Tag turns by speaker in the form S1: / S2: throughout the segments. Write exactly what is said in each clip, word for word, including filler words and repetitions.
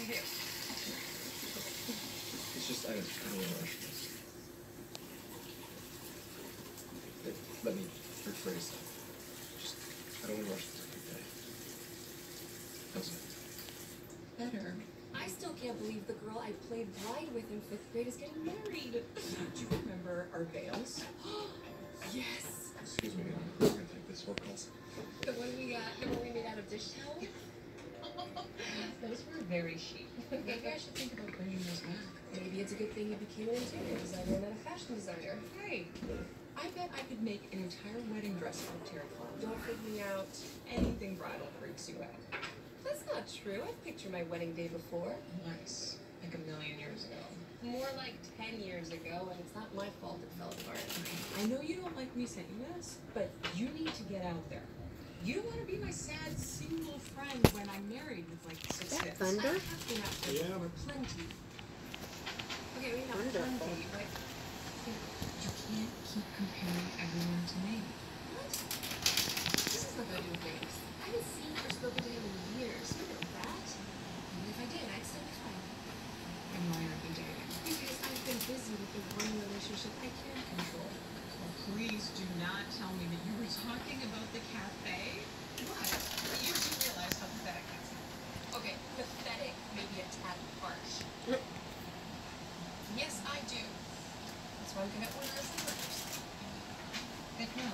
S1: here.
S2: It's just, I don't, I don't want to rush this. Let me rephrase that. Just, I don't want to rush this every day. How's it?
S1: Better. I still can't believe the girl I played bride with in fifth grade is getting married. Do you remember our veils? Yes.
S2: Excuse me, I'm going to take this phone call.
S1: The one we got, the one we made out of dish towel? Those were very chic. Maybe I should think about bringing those back. Maybe it's a good thing you became an interior designer and not a fashion designer. Hey, I bet I could make an entire wedding dress out of terracotta. Don't freak me out. Anything bridal freaks you out. That's not true. I've pictured my wedding day before. Nice. Like a million years ago. More like ten years ago, and it's not my fault it fell apart. I know you don't like me saying this, but you need to get out there. You don't want to be my sad single friend when I'm married with like six
S3: Is that
S1: kids.
S3: thunder?
S1: I have been out there
S2: Yeah.
S1: for plenty. Okay, we have
S3: Wonderful.
S1: plenty, but you can't keep comparing everyone to me. What? This is not gonna do things. I haven't seen or spoken to him in years. You know that. Even if I did, I'd still be fine. And why aren't you dating? Because I've been busy with the one relationship I can control.
S4: Well, please do not tell me that you were talking about the cafe. What? You do realize how pathetic that sounds.
S1: Okay, pathetic may be a tad harsh. Yes, I do. That's why I'm gonna order us some burgers.
S4: It will.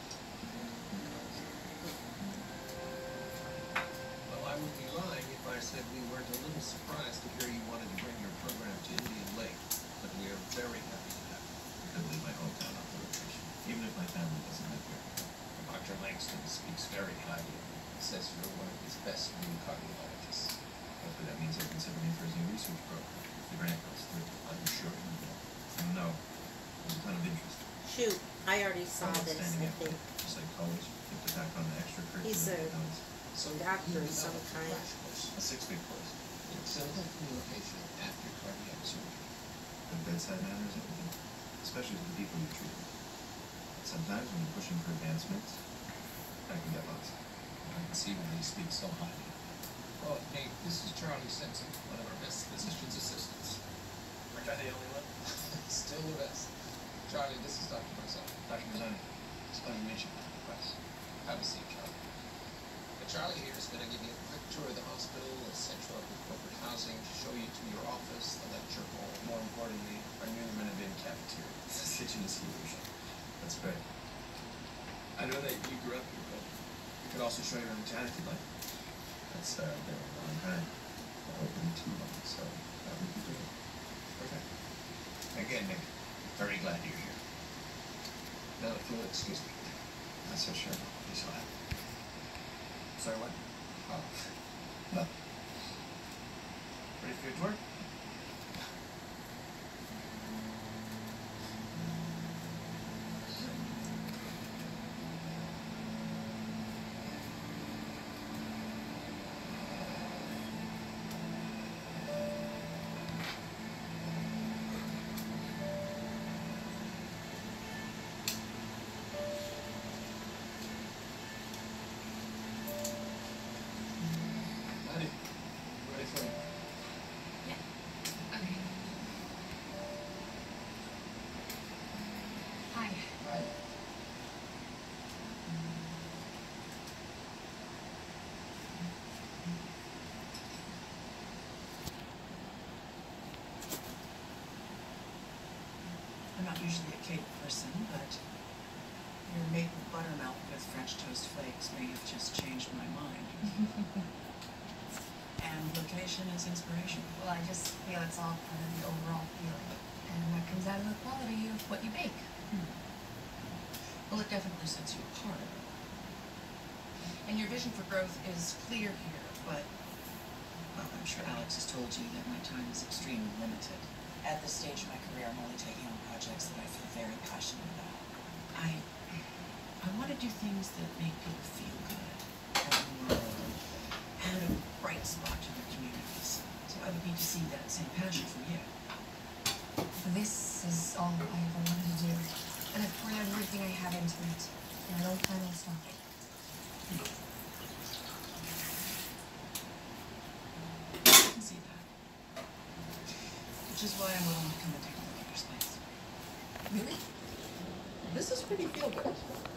S5: Well, I would be lying if I said we weren't a little surprised to hear you wanted to bring your program to Indian Lake, but we are very happy to have you.
S6: I leave my hometown off the rotation, even if my family doesn't live here.
S5: Doctor Langston speaks very highly of you. He says you're one of his best new cardiologists.
S6: Hopefully that means they're considering me for his new research program. If the grant goes through,
S5: I'm sure you will.
S6: I don't know. There's a ton of interest.
S3: Shoot, I already saw
S6: I'm
S3: this,
S6: standing
S3: I
S6: up,
S3: think.
S6: just like college, you have to back on the extracurricular.
S3: He's a
S6: activities.
S5: So
S3: doctor
S5: you
S3: of some
S5: developed a
S3: kind.
S5: crash course
S6: A six-week course.
S5: in clinical communication after cardiac surgery.
S6: The bedside manner is everything, especially to the people you treat. Sometimes when you're pushing for advancements, I can get lost.
S5: I can see why you speak so highly. Well, Nate, this is Charlie Simpson, one of our best physician's assistants.
S6: Aren't I the only one?
S5: Still the best. Charlie, this is Doctor Marzoni.
S6: Doctor Mazzoni, it's a pleasure to meet you. Request.
S5: Have a seat, Charlie. But Charlie here is going to give you a quick tour of the hospital, a central up with corporate housing, to show you to your office, the lecture hall,
S6: More importantly, our newly renovated cafeteria. This kitchen is huge. That's great. I know that you grew up here, but we could also show you around town if you'd like. That's uh, been a long time. Not open too long, so that would be great.
S5: Perfect. Again, Nick, very glad you're here. Now, if you'll excuse me.
S6: Not so sure. Be so happy.
S5: Sorry, what?
S6: Oh, no. Ready for your tour?
S5: Ready? Ready for it?
S1: Yeah. Okay. Hi.
S5: Right.
S4: I'm not usually a cake person, but your maple buttermilk with French toast flakes may have just changed my mind. And location is inspiration.
S1: Well, I just feel it's all part of the overall feeling. And that comes out of the quality of what you bake.
S4: Hmm. Well, it definitely sets you apart. And your vision for growth is clear here, but, well, I'm sure Alex has told you that my time is extremely limited. At this stage of my career, I'm only taking on projects that I feel very passionate about. I, I want to do things that make people feel good, and add a bright spot to their communities. So I would need to see that same passion from you.
S1: This is all I ever wanted to do. And I've poured everything I have into it. And I don't plan on stopping.
S4: I can see that. Which is why I'm willing to come and take a look at your space.
S1: Really? This is pretty feel good.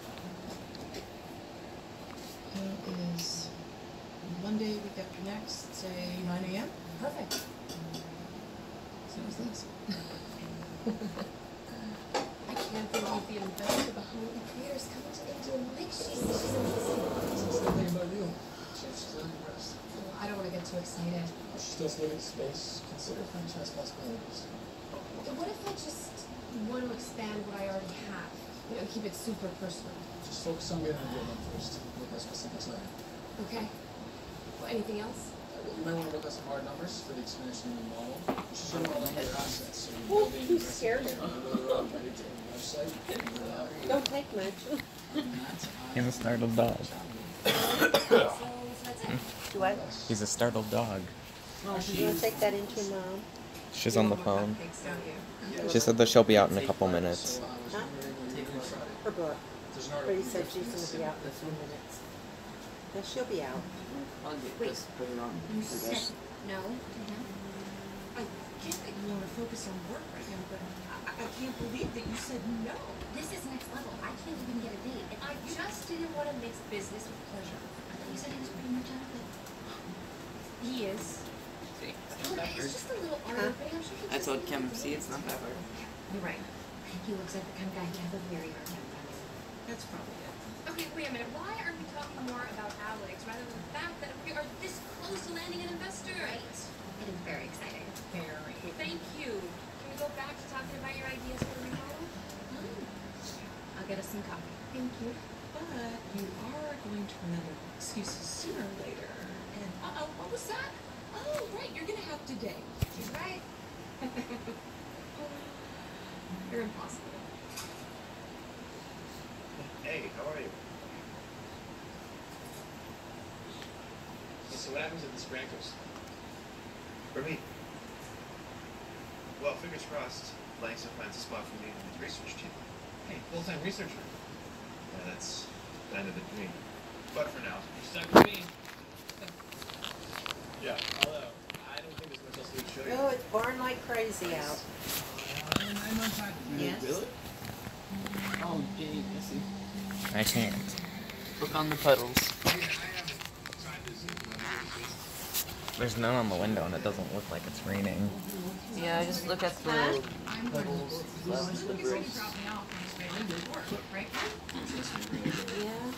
S4: It is Monday, week after next, say nine A M
S1: Perfect.
S4: Sounds nice.
S1: I can't believe the investor behind the creators coming to Angel Lake. She's, she's amazing.
S2: Something about you. She's, she's not impressed.
S1: Oh, I don't want to get too excited.
S2: She still living space. Consider franchise possibilities.
S1: What if I just want to expand what I already have? You know, keep it super personal.
S2: Just focus on getting a deal done first. Look at specifics later.
S1: Okay. Well, anything else?
S2: You might want to look at some hard numbers for the expansion of the model. You should know all of your assets. So you
S3: Oh,
S2: build the
S3: you scared me.
S2: website.
S3: Don't take much.
S7: He's a startled dog.
S1: So, so that's it.
S3: Do I?
S7: He's a startled dog.
S3: You want to take that into your mom?
S7: She's on the phone.
S1: Cupcakes, don't you?
S7: She said that she'll be out in a couple minutes.
S3: Huh? Her book. But he said she's going to be out in a few minutes. No, she'll be out.
S8: Wait, you said no?
S4: I get that you want to focus on work right now, but I, I can't believe that you said no.
S8: This is next level. I can't even get a date. And
S1: I just didn't want to mix business with pleasure.
S8: I thought you said he was pretty much out of it.
S1: He is. Look, it's just a little art opening. I'm sure he
S9: I
S1: just
S9: told
S1: needs
S9: Kim,
S1: to
S9: see,
S1: do
S9: it's
S1: it.
S9: not that hard.
S1: You're right.
S8: He looks like the kind of guy who'd have a very hard time finding.
S4: That's probably it.
S1: Okay, wait a minute. Why are we talking more about Alex rather than the fact that we are this close to landing an investor?
S8: Right. It is very exciting.
S4: Very.
S1: Thank you. Can we go back to talking about your ideas for the remodel?
S8: I'll get us some coffee.
S1: Thank you.
S4: But you are going to run out of excuses sooner or later. And uh-oh, what was that? Oh, right, you're going to have to date.
S1: She's right. You're impossible.
S10: Hey, how are you? So what happens at the Sprankos? For me? Well, fingers crossed, Langston finds a spot for me in his research team. Hey, full-time researcher. Yeah, that's kind of the dream. But for now, you're stuck with me. Yeah, although, I don't think there's much else we can show you.
S3: Oh, it's pouring like crazy out.
S9: Yes.
S10: Really?
S9: Oh, gee, Missy.
S7: I can't.
S9: Look on the puddles.
S7: There's none on the window and it doesn't look like it's raining.
S9: Yeah, just look at the puddles. Well, the bricks.
S1: Right?
S3: Yeah.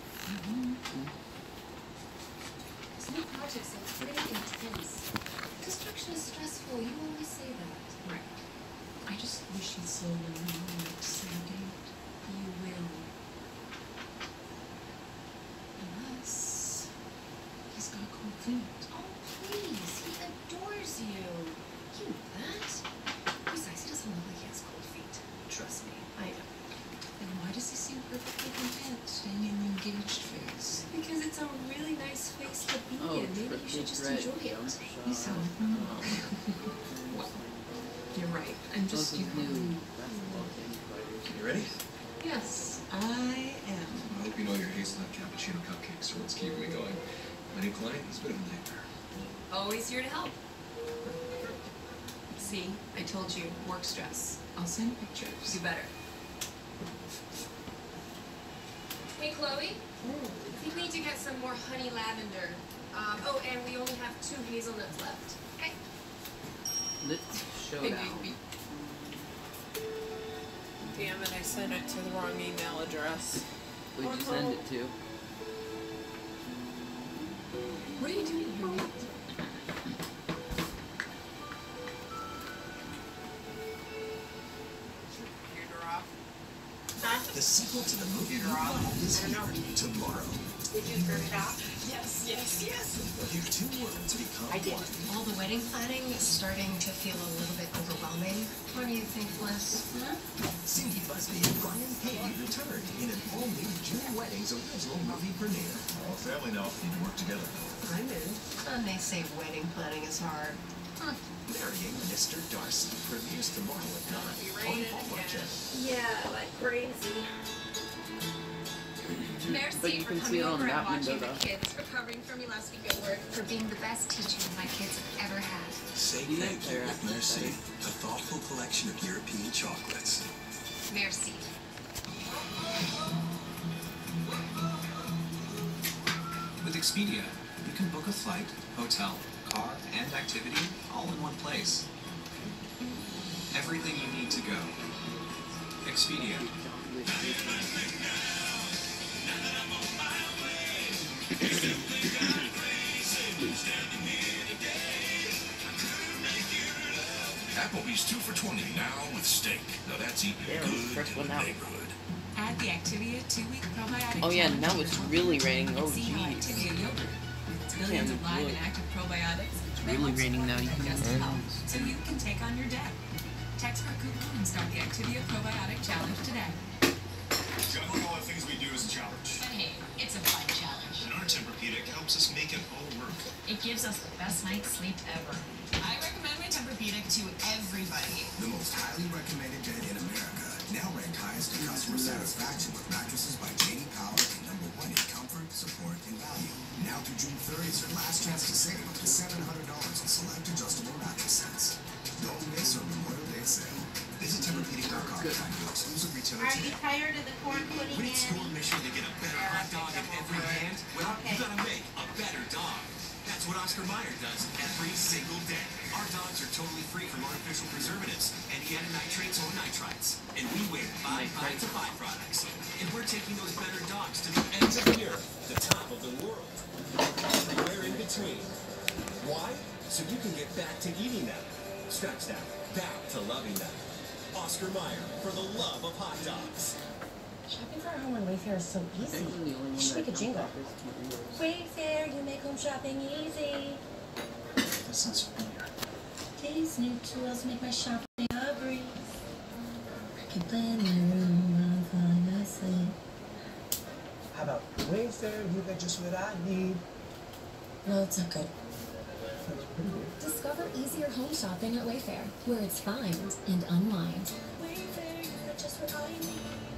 S1: This new project sounds pretty intense. Construction is stressful. You always say that.
S4: Right. I just wish he'd slow down and exciting.
S1: You will. Unless
S4: He's got cold feet.
S1: oh please, he adores you. You know that. Besides, he doesn't look like he has cold feet. Trust me, I know.
S4: And why does he seem perfectly content staying in the engaged phase?
S1: Because it's a really nice face to be
S9: Oh,
S1: in. Maybe you should just enjoy it.
S4: He's so. Well, you're right. I'm just.
S9: Those are new.
S2: You ready?
S4: Yes, I am.
S2: I hope you know your hazelnut cappuccino cupcakes are what's keeping me going. My new client is a bit of a nightmare.
S1: Always here to help.
S4: See, I told you, work stress. I'll send pictures.
S1: Do better. Hey, Chloe. I think we need to get some more honey lavender. Um, oh, and we only have two hazelnuts left. Okay.
S9: Let's show
S4: Big
S9: down.
S4: baby.
S11: Damn it, I sent it to the wrong email address.
S9: Who'd you send it to?
S1: What are you doing here, Nate?
S11: Computer off.
S12: The sequel to the movie Mulan is here tomorrow.
S11: Did you turn it off? Yes, yes, yes.
S12: Your two worlds become
S1: I did.
S12: one.
S4: All the wedding planning is starting to feel a little bit overwhelming. What do you think, Bliss? Huh?
S12: Cindy Busby and Brian Payne return in an all-new June Weddings original movie premiere.
S2: All family now need to work together.
S4: I'm in. And they say wedding planning is hard. Huh.
S12: Marrying Mister Darcy premieres tomorrow at nine on Hallmark Channel.
S3: Yeah, like crazy.
S1: Merci
S9: But you
S1: for
S9: can
S1: coming
S9: see it on
S1: over and
S9: that window,
S1: watching the
S9: though.
S1: kids recovering from your last week at work.
S8: For being the best teacher my kids have ever had.
S12: Say Thank you with Merci, a thoughtful collection of European chocolates.
S8: Merci.
S12: With Expedia, you can book a flight, hotel, car, and activity all in one place. Everything you need to go. Expedia.
S13: Applebee's two for twenty now with steak. Now that's eating
S9: Yeah,
S13: good
S9: first
S13: in
S9: one
S13: the
S9: out.
S13: neighborhood.
S14: Add the Activia two-week probiotic
S9: Oh yeah,
S14: challenge
S9: now
S14: to
S9: it's
S14: the
S9: really
S14: toolkit
S9: raining. Oh
S14: and see how
S9: jeez.
S14: Activia yogurt, with its
S9: Yeah,
S14: billions of live
S9: look.
S14: and active probiotics,
S9: It's
S14: may
S9: really
S14: help
S9: raining
S14: support
S9: now. You can
S14: digestive
S9: mm.
S14: health, so you can take on your day. Text our coupon and start the Activia probiotic challenge today.
S13: Juggling all the things we do is a challenge.
S14: But hey, it's a fun challenge.
S13: And our Tempur-Pedic helps us make it all work.
S14: It gives us the best night's sleep ever. I recommend my Tempur-Pedic to everybody.
S12: The most highly recommended bed in America, now ranked highest in customer satisfaction with mattresses by J D Power and number one in comfort, support, and value. Now through June thirtieth is your last chance to save up to seven hundred dollars on select adjustable mattress sets. Don't miss our Memorial Day sale. Visit Tempur Pedic dot com to find your exclusive retailer
S3: Are
S12: today.
S3: you tired of the corn pudding,
S12: When it's your
S3: Annie?
S12: mission to get a better hot dog in every hand, well, you gotta make a better dog. That's what Oscar Mayer does every single day. Our dogs are totally free from artificial preservatives, any nitrates or nitrites. And we wear five kinds of byproducts. And we're taking those better dogs to the ends of the earth, the top of the world, everywhere in between. Why? So you can get back to eating them. Scratch that. Back to loving them. Oscar Mayer, for the love of hot dogs.
S1: Shopping for a home on Wayfair is so easy. You should make a jingle. Wayfair, you make home shopping easy.
S2: That sounds familiar.
S1: These new tools make my shopping a breeze. I can plan my room while I'm falling asleep.
S15: How about Wayfair? You got just what I need.
S1: No, it's not good.
S15: That's pretty good.
S16: Discover easier home shopping at Wayfair, where it's find and unwind.
S1: Wayfair, you got just what I need.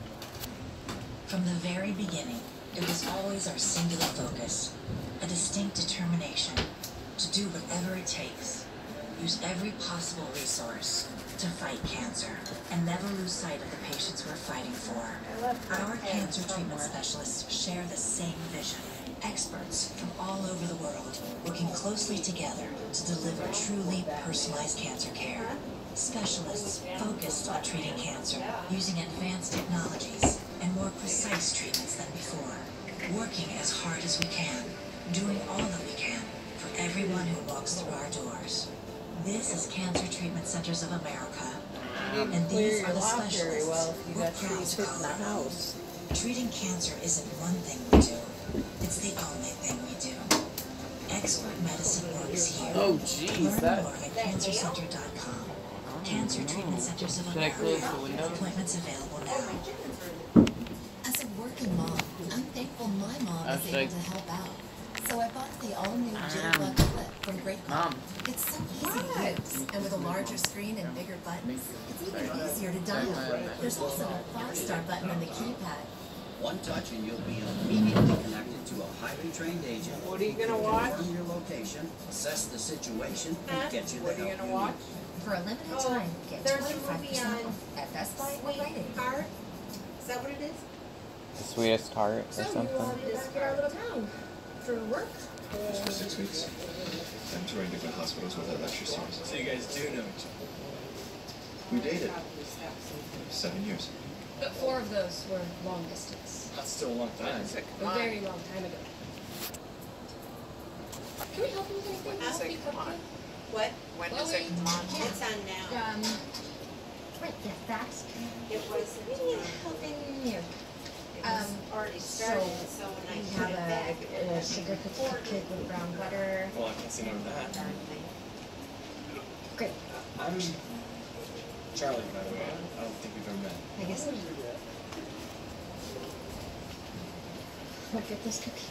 S4: From the very beginning, it was always our singular focus, a distinct determination to do whatever it takes, use every possible resource to fight cancer, and never lose sight of the patients we're fighting for. Our cancer treatment specialists share the same vision. Experts from all over the world working closely together to deliver truly personalized cancer care. Specialists focused on treating cancer using advanced technologies and more precise treatments than before. Working as hard as we can, doing all that we can for everyone who walks through our doors. This is Cancer Treatment Centers of America.
S3: You didn't
S4: And
S3: clear
S4: these
S3: your
S4: are the
S3: lot very
S4: specialists
S3: well if you
S4: we're
S3: got
S4: proud
S3: trees
S4: to
S3: hitting the
S4: call.
S3: house.
S4: Treating cancer isn't one thing we do. It's the only thing we do. Expert medicine works here.
S9: Oh, jeez,
S4: Learn
S9: that-
S4: more at cancer center dot com. Cancer Treatment Centers of
S9: Should I
S4: America.
S9: close the window?
S4: Appointments available now.
S16: As a working mom, I'm thankful my mom
S9: Uh,
S16: is
S9: should
S16: able
S9: I-
S16: to help out. So I bought the all-new Jill
S9: Um,
S16: Bucket Flip from Great Call.
S9: Mom.
S16: It's so easy to use, and with a larger screen and bigger buttons, it's even easier to dial. There's also a five-star button on the keypad.
S17: One touch and you'll be immediately connected to a highly trained agent.
S3: What are you gonna watch?
S17: Confirm your location, assess the situation,
S3: Huh?
S17: and get you the
S3: What are you
S17: help
S3: gonna
S17: you
S3: watch?
S17: need.
S16: For a limited
S3: Oh,
S16: time, get
S3: there's a
S16: twenty-five
S3: movie
S16: percent
S3: on
S16: off at Best Buy or Rite Aid.
S3: Heart? Is that what it is?
S7: The sweetest heart
S1: So
S7: or
S1: you
S7: something.
S1: want to back in our little town for work?
S2: Just for six weeks. I'm touring different hospitals with a lecture series.
S6: So you guys do know each other.
S2: We dated. Seven years.
S1: But four of those were long distance.
S6: That's still a long time.
S1: A very long time ago. Can we help you with anything?
S3: Huh?
S1: Help you cook you?
S3: What?
S11: When
S1: Well,
S11: does it
S1: we-
S11: come on?
S3: It's on now.
S1: Um, right, yeah, that's,
S3: It was,
S1: we need help in here.
S3: it was
S1: Um,
S3: already
S1: so
S3: started, so when I
S1: we
S3: put
S1: have
S3: it back, it
S1: a, a
S3: wasn't
S1: sugar cookie
S3: recorded.
S1: cake with brown butter.
S6: Well, I can see none of that.
S1: Great,
S6: I'm Charlie, by the way. I don't think we've ever met.
S1: I guess. Look at this cookie.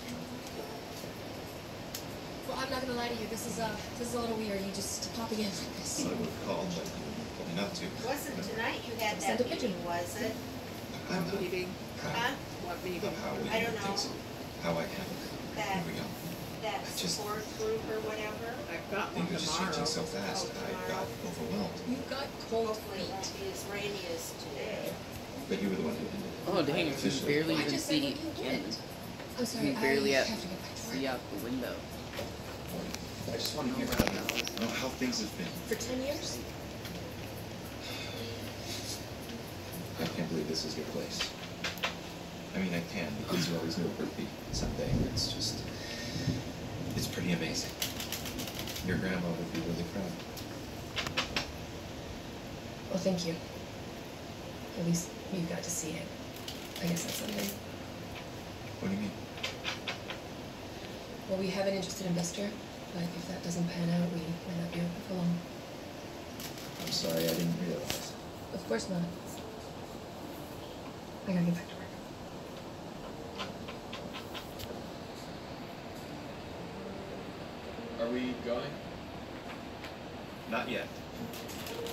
S1: Well, I'm not gonna lie to you, this is, uh, this is a little weird, you just popping in like this.
S2: I would have called, but told me not to.
S3: Wasn't tonight you had
S1: Send
S3: that
S1: a pigeon.
S3: meeting, was it?
S2: I'm not
S11: Meeting.
S3: Huh?
S11: What
S2: of
S11: meeting?
S2: how we
S3: I don't
S2: do
S3: know.
S2: things, how I handle it.
S3: That
S2: Here we go.
S3: that
S2: just-
S3: support group or whatever.
S11: I've got one
S2: Things are just
S11: tomorrow.
S2: changing so fast. I got overwhelmed.
S1: You got cold
S3: Hopefully it
S1: feet.
S3: won't be as rainy as today.
S2: But you were the one who ended it.
S9: Oh dang, you can
S2: Officially.
S9: barely
S1: I
S9: even
S1: just said
S9: see
S1: what you
S9: Ken.
S1: did. I'm sorry,
S9: You barely
S1: I
S9: at,
S1: have to get back to
S9: see
S1: work.
S9: out the window.
S2: I just want to hear about now. I know how things have been.
S1: For ten years?
S2: I can't believe this is your place. I mean, I can because you always knew it would be someday. It's just, it's pretty amazing. Your grandma would be really proud.
S1: Well, thank you. At least you got to see it. I guess that's something.
S2: What do you mean?
S1: Well, we have an interested investor, but if that doesn't pan out, we might not be open for long.
S2: I'm sorry, I didn't realize.
S1: Of course not. I gotta get back to work.
S6: Are we going? Not yet.